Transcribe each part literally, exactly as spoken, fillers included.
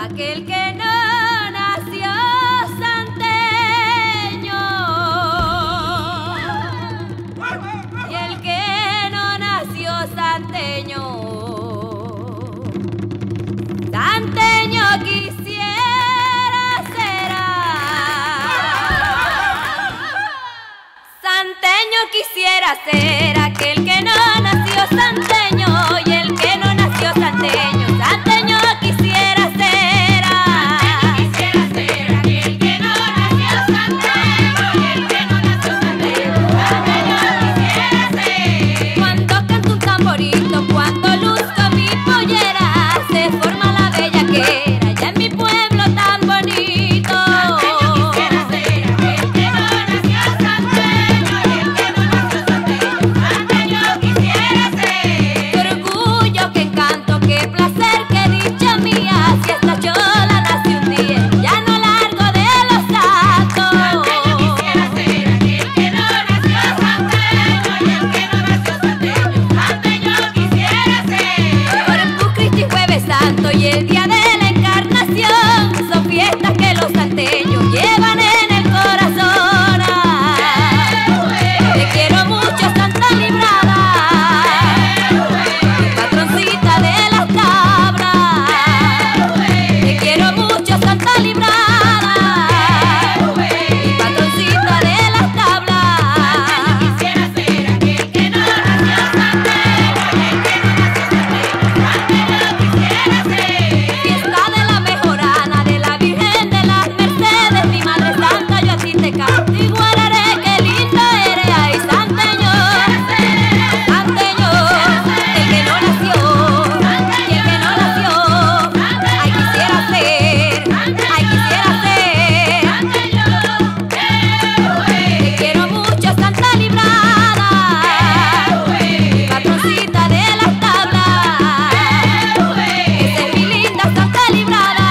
aquel que no nació santeño, y el que no nació santeño, santeño quisiera ser, santeño quisiera ser aquel que no nació santeño, y el que no nació santeño, santeño quisiera ser, quisiera ser aquel que no nació santeño, y el que no nació santeño, santeño quisiera ser. Cuando canto un tamborito, cuando luzco mi pollera, se forma la bellaquera ya en mi pueblo tan bonito. Santeño quisiera ser aquel que no nació santeño, y el que no nació santeño, santeño quisiera ser. Qué orgullo, qué encanto, qué placer, qué dicha mía, si esta chola nació un día, ya no largo de los santos. Santeño quisiera ser aquel que no nació santeño, y el que no nació santeño, santeño quisiera ser. Corpus Christi, Jueves Santo y el día de la Encarnación son fiestas que los santeños llevan en el corazón. Te quiero mucho, Santa Librada, mi patroncita de las tablas. Te quiero mucho, Santa Librada, mi patroncita de las tablas. Quisiera ser aquel que no nació santeño, y el que no nació santeño, santeño quisiera ser. Fiesta de la Mejorana, de la Virgen de las Mercedes, mi Madre Santa, yo a ti te canto y guardaré, qué linda eres, ay santeño, santeño, el que no nació, y el que no nació, ay quisiera ser, ay quisiera ser. Te quiero mucho, Santa Librada, mi patroncita de las tablas. Esa es mi linda Santa Librada,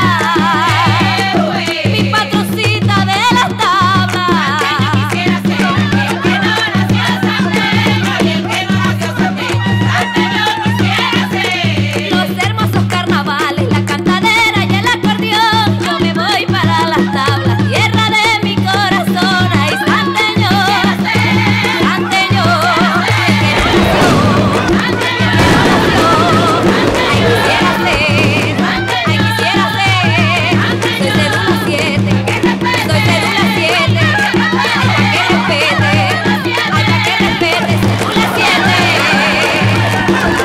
mi patroncita de las tablas. Quisiera ser aquel que no nació santeño, y el que no nació santeño, santeño quisiera ser. Los hermosos carnavales, la cantadera y el acordeón, yo me voy para las tablas, tierra de mi corazón. Ay santeño, santeño, el que no nació, el que no nació, ay quisiera ser, ay quisiera ser. Soy cédula siete, soy cédula siete, ay pa' que respete, ay pa' que respete, cédula siete.